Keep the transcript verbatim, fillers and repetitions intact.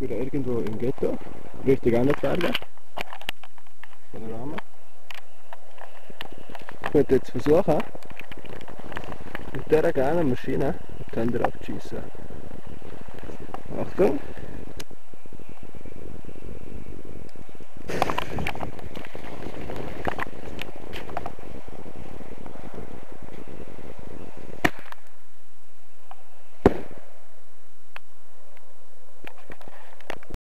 wieder irgendwo im Ghetto, Richtung Annenberge. Panorama. Ich werde jetzt versuchen, mit dieser kleinen Maschine die Hände abzuschiessen. Achtung!